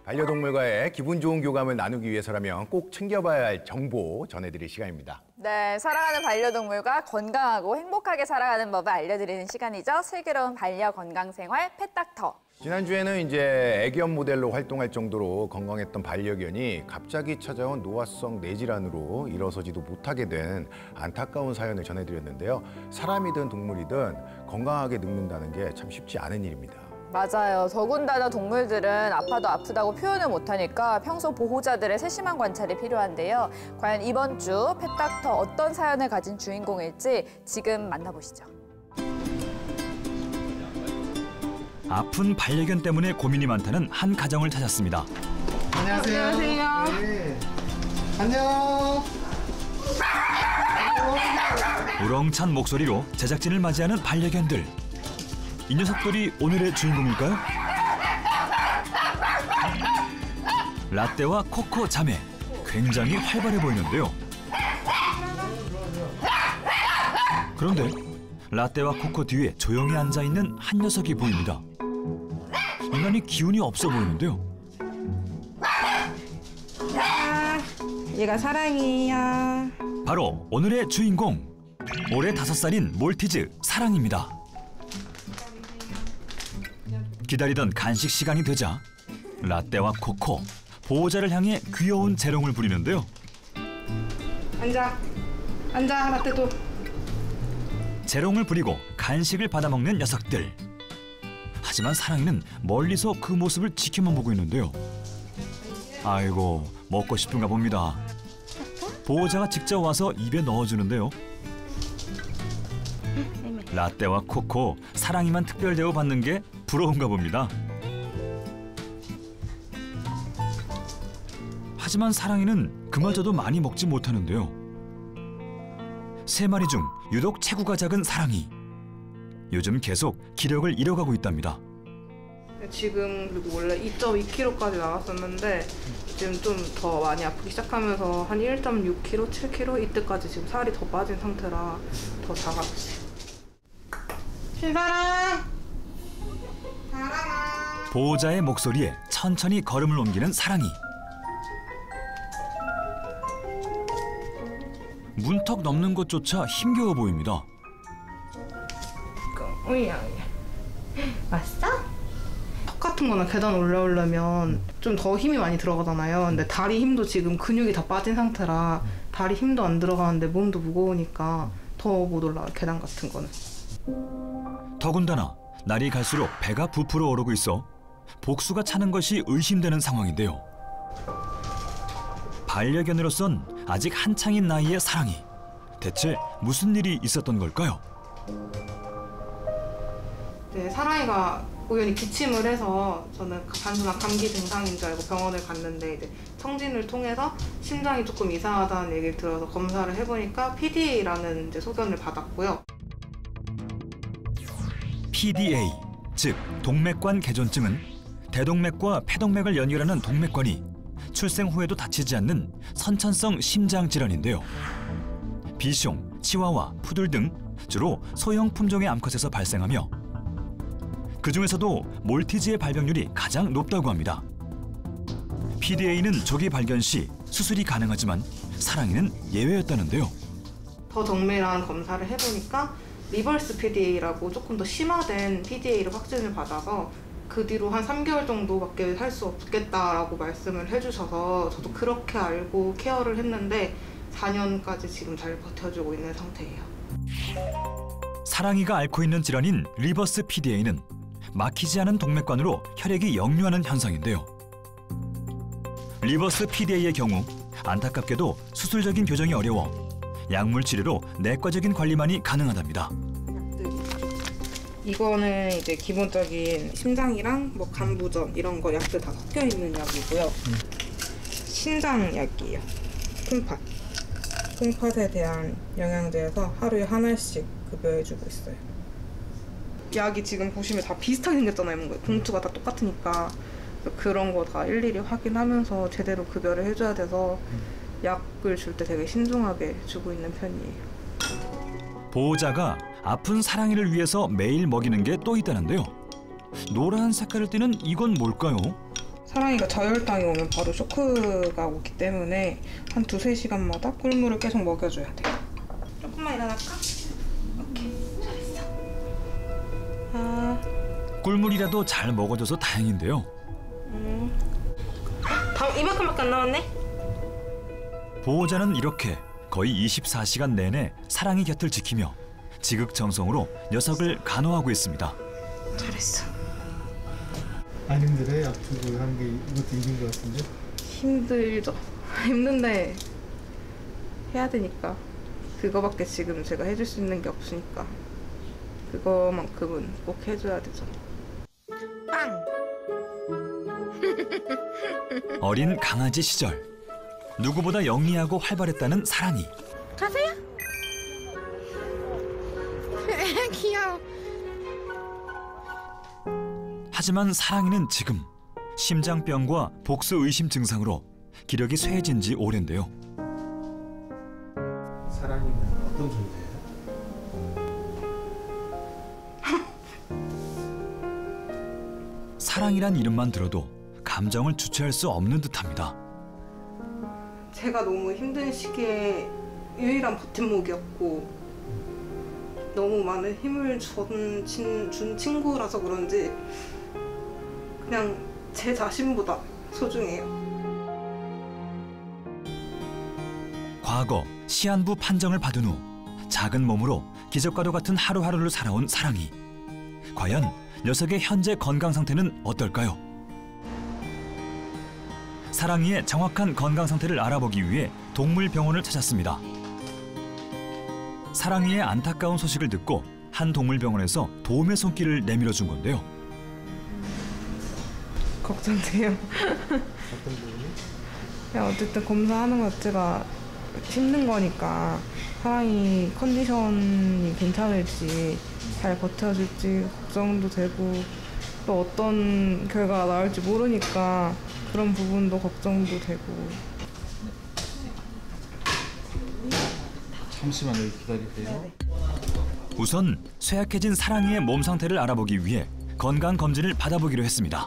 반려동물과의 기분 좋은 교감을 나누기 위해서라면 꼭 챙겨봐야 할 정보 전해드릴 시간입니다. 네, 사랑하는 반려동물과 건강하고 행복하게 살아가는 법을 알려드리는 시간이죠. 슬기로운 반려 건강생활 펫닥터. 지난주에는 이제 애견 모델로 활동할 정도로 건강했던 반려견이 갑자기 찾아온 노화성 뇌질환으로 일어서지도 못하게 된 안타까운 사연을 전해드렸는데요. 사람이든 동물이든 건강하게 늙는다는 게 참 쉽지 않은 일입니다. 맞아요. 더군다나 동물들은 아파도 아프다고 표현을 못하니까 평소 보호자들의 세심한 관찰이 필요한데요. 과연 이번 주 펫닥터 어떤 사연을 가진 주인공일지 지금 만나보시죠. 아픈 반려견 때문에 고민이 많다는 한 가정을 찾았습니다. 안녕하세요. 안녕하세요. 네. 안녕. 우렁찬 목소리로 제작진을 맞이하는 반려견들. 이 녀석들이 오늘의 주인공일까요? 라떼와 코코 자매. 굉장히 활발해 보이는데요. 그런데 라떼와 코코 뒤에 조용히 앉아있는 한 녀석이 보입니다. 유난히 기운이 없어 보이는데요. 얘가 사랑이야. 바로 오늘의 주인공. 올해 5살인 몰티즈 사랑입니다. 기다리던 간식 시간이 되자 라떼와 코코, 보호자를 향해 귀여운 재롱을 부리는데요. 앉아. 앉아, 라떼도. 재롱을 부리고 간식을 받아먹는 녀석들. 하지만 사랑이는 멀리서 그 모습을 지켜만 보고 있는데요. 아이고, 먹고 싶은가 봅니다. 보호자가 직접 와서 입에 넣어주는데요. 라떼와 코코, 사랑이만 특별 대우 받는 게 부러운가 봅니다. 하지만 사랑이는 그마저도 많이 먹지 못하는데요. 3마리 중 유독 체구가 작은 사랑이. 요즘 계속 기력을 잃어가고 있답니다. 지금 그리고 원래 2.2kg까지 나왔었는데 지금 좀 더 많이 아프기 시작하면서 한 1.6kg, 7kg 이때까지 지금 살이 더 빠진 상태라 더 작았지. 신사랑! 사랑아! 보호자의 목소리에 천천히 걸음을 옮기는 사랑이. 문턱 넘는 것조차 힘겨워 보입니다. 오야. 왔어? 턱 같은 거나 계단 올라오려면 좀 더 힘이 많이 들어가잖아요. 근데 다리 힘도 지금 근육이 다 빠진 상태라 다리 힘도 안 들어가는데 몸도 무거우니까 더 못 올라와요, 계단 같은 거는. 더군다나 날이 갈수록 배가 부풀어 오르고 있어 복수가 차는 것이 의심되는 상황인데요. 반려견으로선 아직 한창인 나이의 사랑이. 대체 무슨 일이 있었던 걸까요? 네, 사랑이가 우연히 기침을 해서 저는 단순한 감기 증상인 줄 알고 병원을 갔는데 이제 청진을 통해서 심장이 조금 이상하다는 얘기를 들어서 검사를 해보니까 PDA라는 이제 소견을 받았고요. PDA, 즉 동맥관 개존증은 대동맥과 폐동맥을 연결하는 동맥관이 출생 후에도 다치지 않는 선천성 심장 질환인데요. 비숑, 치와와, 푸들 등 주로 소형 품종의 암컷에서 발생하며 그중에서도 몰티즈의 발병률이 가장 높다고 합니다. PDA는 조기 발견 시 수술이 가능하지만 사랑이는 예외였다는데요. 더 정밀한 검사를 해보니까 리버스 PDA라고 조금 더 심화된 PDA로 확진을 받아서 그 뒤로 한 3개월 정도밖에 살 수 없겠다라고 말씀을 해주셔서 저도 그렇게 알고 케어를 했는데 4년까지 지금 잘 버텨주고 있는 상태예요. 사랑이가 앓고 있는 질환인 리버스 PDA는 막히지 않은 동맥관으로 혈액이 역류하는 현상인데요. 리버스 PDA의 경우 안타깝게도 수술적인 교정이 어려워 약물 치료로 내과적인 관리만이 가능하답니다. 이거는 이제 기본적인 심장이랑 뭐 간부전 이런 거 약들 다 섞여 있는 약이고요. 신장약이에요. 콩팥. 콩팥에 대한 영양제여서 하루에 하나씩 급여해주고 있어요. 약이 지금 보시면 다 비슷하게 생겼잖아요. 뭔가 봉투가 다 똑같으니까 그런 거 다 일일이 확인하면서 제대로 급여를 해줘야 돼서 약을 줄 때 되게 신중하게 주고 있는 편이에요. 보호자가 아픈 사랑이를 위해서 매일 먹이는 게 또 있다는데요. 노란 색깔을 띠는 이건 뭘까요? 사랑이가 저혈당이 오면 바로 쇼크가 오기 때문에 한 2~3시간마다 꿀물을 계속 먹여줘야 돼요. 조금만 일어날까? 오케이, 잘했어. 꿀물이라도 잘 먹어줘서 다행인데요. 이만큼밖에 안 남았네? 보호자는 이렇게 거의 24시간 내내 사랑이 곁을 지키며 지극정성으로 녀석을 간호하고 있습니다. 잘했어. 안 힘들어요? 아프고 하는 게 이것도 일인 것 같은데? 힘들죠. 힘든데 해야 되니까. 그거밖에 지금 제가 해줄 수 있는 게 없으니까 그거만큼은 꼭 해줘야 되죠. 빵! 어린 강아지 시절 누구보다 영리하고 활발했다는 사랑이. 가세요. 귀여워. 하지만 사랑이는 지금 심장병과 복수 의심 증상으로 기력이 쇠해진 지 오랜데요. 사랑이는 어떤 존재예요? 사랑이란 이름만 들어도 감정을 주체할 수 없는 듯합니다. 제가 너무 힘든 시기에 유일한 버팀목이었고 너무 많은 힘을 준 친구라서 그런지 그냥 제 자신보다 소중해요. 과거 시한부 판정을 받은 후 작은 몸으로 기적과도 같은 하루하루를 살아온 사랑이. 과연 녀석의 현재 건강 상태는 어떨까요? 사랑이의 정확한 건강 상태를 알아보기 위해 동물병원을 찾았습니다. 사랑이의 안타까운 소식을 듣고 한 동물병원에서 도움의 손길을 내밀어 준 건데요. 걱정돼요. 어떤 부분이? 그냥 어쨌든 검사하는 것 자체가 힘든 거니까 사랑이 컨디션이 괜찮을지 잘 버텨줄지 걱정도 되고 또 어떤 결과가 나올지 모르니까 그런 부분도 걱정도 되고. 잠시만 여기 기다리세요. 우선 쇠약해진 사랑이의 몸 상태를 알아보기 위해 건강 검진을 받아보기로 했습니다.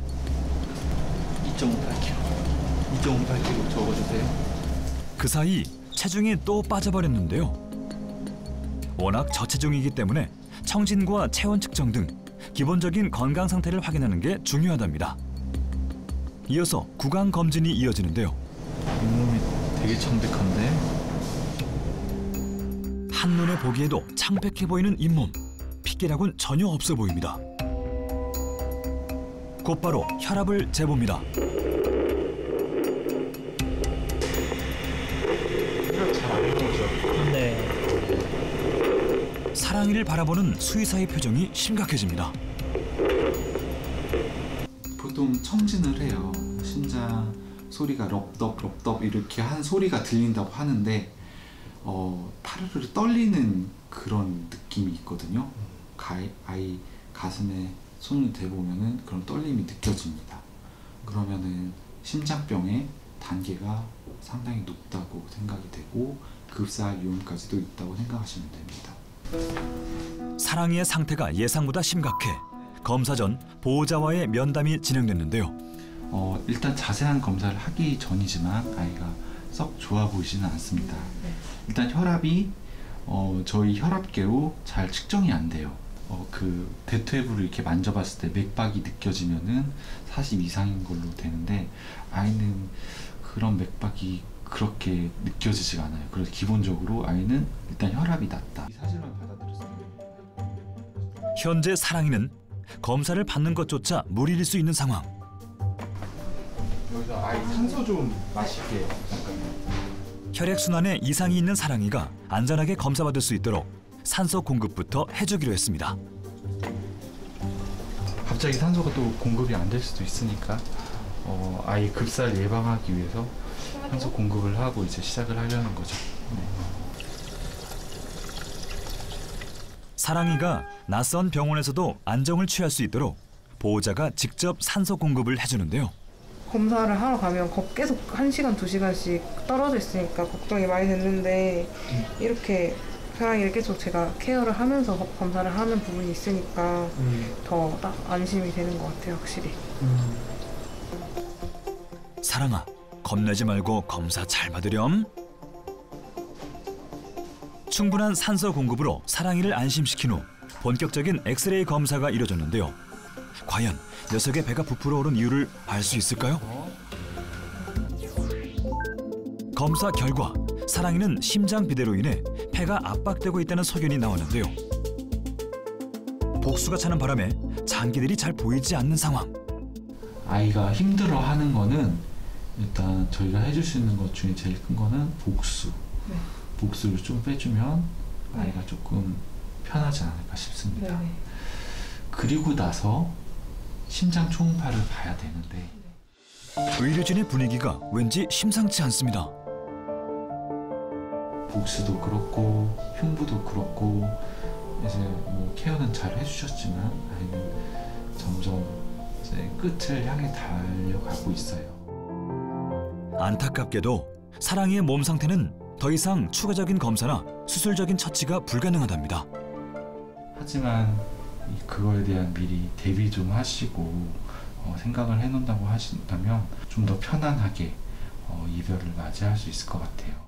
2.58kg. 2.58kg 적어주세요. 그 사이 체중이 또 빠져버렸는데요. 워낙 저체중이기 때문에 청진과 체온 측정 등 기본적인 건강 상태를 확인하는 게 중요하답니다. 이어서 구강 검진이 이어지는데요. 잇몸이 되게 창백한데? 한눈에 보기에도 창백해 보이는 잇몸. 핏기락은 전혀 없어 보입니다. 곧바로 혈압을 재봅니다. 사랑이를 바라보는 수의사의 표정이 심각해집니다. 보통 청진을 해요. 심장 소리가 럽덥 이렇게 한 소리가 들린다고 하는데 파르르 떨리는 그런 느낌이 있거든요. 아이 가슴에 손을 대보면은 그런 떨림이 느껴집니다. 그러면은 심장병의 단계가 상당히 높다고 생각이 되고 급사할 위험까지도 있다고 생각하시면 됩니다. 사랑이의 상태가 예상보다 심각해 검사 전 보호자와의 면담이 진행됐는데요. 일단 자세한 검사를 하기 전이지만 아이가 썩 좋아 보이지는 않습니다. 일단 혈압이 저희 혈압계로 잘 측정이 안 돼요. 그 대퇴부를 이렇게 만져봤을 때 맥박이 느껴지면은 40 이상인 걸로 되는데 아이는 그런 맥박이 그렇게 느껴지지가 않아요. 그래서 기본적으로 아이는 일단 혈압이 낮다. 이 사실만 받아들였습니다. 현재 사랑이는 검사를 받는 것조차 무리일 수 있는 상황. 여기서 아이 산소 좀 마실게요. 혈액순환에 이상이 있는 사랑이가 안전하게 검사받을 수 있도록 산소 공급부터 해주기로 했습니다. 갑자기 산소가 또 공급이 안 될 수도 있으니까 아이 급사를 예방하기 위해서 산소 공급을 하고 이제 시작을 하려는 거죠. 사랑이가 낯선 병원에서도 안정을 취할 수 있도록 보호자가 직접 산소 공급을 해주는데요. 검사를 하러 가면 계속 1시간, 2시간씩 떨어져 있으니까 걱정이 많이 됐는데 이렇게 사랑이를 계속 제가 케어를 하면서 검사를 하는 부분이 있으니까 더 딱 안심이 되는 것 같아요, 확실히. 사랑아, 겁내지 말고 검사 잘 받으렴. 충분한 산소 공급으로 사랑이를 안심시킨 후 본격적인 엑스레이 검사가 이뤄졌는데요. 과연 녀석의 배가 부풀어 오른 이유를 알 수 있을까요? 검사 결과 사랑이는 심장 비대로 인해 폐가 압박되고 있다는 소견이 나왔는데요. 복수가 차는 바람에 장기들이 잘 보이지 않는 상황. 아이가 힘들어하는 거는 일단 저희가 해줄 수 있는 것 중에 제일 큰 거는 복수. 네. 복수를 좀 빼주면 아이가 조금 편하지 않을까 싶습니다. 네. 그리고 나서 심장 초음파를 봐야 되는데 의료진의 분위기가 왠지 심상치 않습니다. 복수도 그렇고 흉부도 그렇고 이제 뭐 케어는 잘 해주셨지만 아이는 점점 이제 끝을 향해 달려가고 있어요. 안타깝게도 사랑이의 몸 상태는 더 이상 추가적인 검사나 수술적인 처치가 불가능하답니다. 하지만 그거에 대한 미리 대비 좀 하시고 생각을 해놓는다고 하신다면 좀 더 편안하게 이별을 맞이할 수 있을 것 같아요.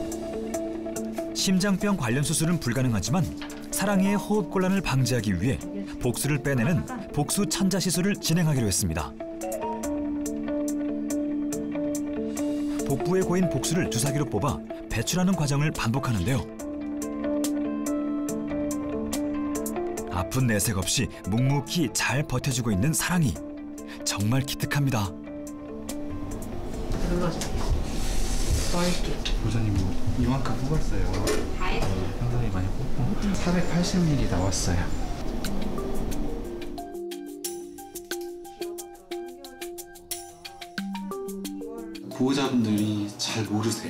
심장병 관련 수술은 불가능하지만 사랑이의 호흡 곤란을 방지하기 위해 복수를 빼내는 복수 천자 시술을 진행하기로 했습니다. 복부에 고인 복수를 주사기로 뽑아 배출하는 과정을 반복하는데요. 아픈 내색 없이 묵묵히 잘 버텨주고 있는 사랑이. 정말 기특합니다. 보자님 뭐 이만큼 뽑았어요. 네, 상당히 많이 뽑고 480ml 나왔어요. 보호자분들이 잘 모르세요.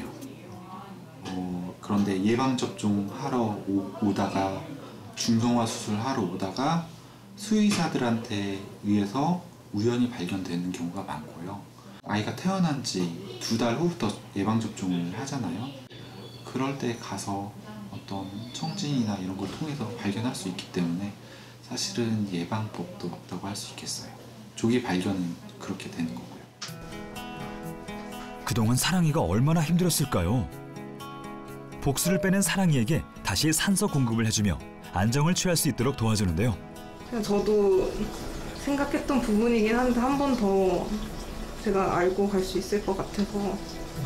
그런데 예방접종 하러 오다가 중성화 수술 하러 오다가 수의사들한테 의해서 우연히 발견되는 경우가 많고요. 아이가 태어난 지 2달 후부터 예방접종을 하잖아요. 그럴 때 가서 어떤 청진이나 이런 걸 통해서 발견할 수 있기 때문에 사실은 예방법도 없다고 할 수 있겠어요. 조기 발견은 그렇게 되는 거고요. 그동안 사랑이가 얼마나 힘들었을까요? 복수를 빼낸 사랑이에게 다시 산소 공급을 해주며 안정을 취할 수 있도록 도와주는데요. 그냥 저도 생각했던 부분이긴 한데 한 번 더 제가 알고 갈 수 있을 것 같아서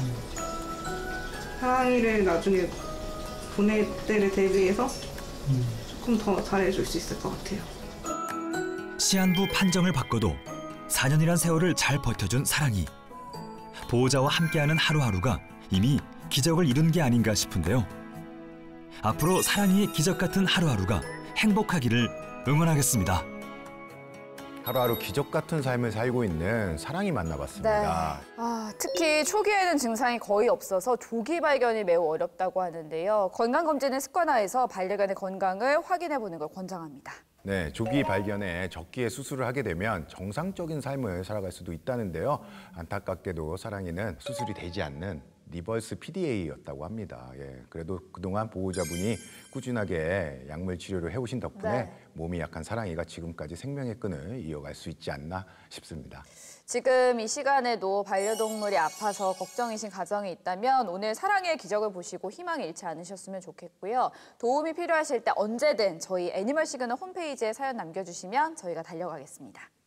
사랑이를 나중에 보낼 때를 대비해서 조금 더 잘해줄 수 있을 것 같아요. 시한부 판정을 받고도 4년이란 세월을 잘 버텨준 사랑이. 보호자와 함께하는 하루하루가 이미 기적을 이룬 게 아닌가 싶은데요. 앞으로 사랑이의 기적 같은 하루하루가 행복하기를 응원하겠습니다. 하루하루 기적 같은 삶을 살고 있는 사랑이 만나봤습니다. 네. 특히 초기에는 증상이 거의 없어서 조기 발견이 매우 어렵다고 하는데요. 건강검진을 습관화해서 반려견의 건강을 확인해보는 걸 권장합니다. 네, 조기 발견에 적기에 수술을 하게 되면 정상적인 삶을 살아갈 수도 있다는데요. 안타깝게도 사랑이는 수술이 되지 않는 리버스 PDA였다고 합니다. 예, 그래도 그동안 보호자분이 꾸준하게 약물 치료를 해오신 덕분에 네. 몸이 약한 사랑이가 지금까지 생명의 끈을 이어갈 수 있지 않나 싶습니다. 지금 이 시간에도 반려동물이 아파서 걱정이신 가정이 있다면 오늘 사랑의 기적을 보시고 희망을 잃지 않으셨으면 좋겠고요. 도움이 필요하실 때 언제든 저희 애니멀 시그널 홈페이지에 사연 남겨주시면 저희가 달려가겠습니다.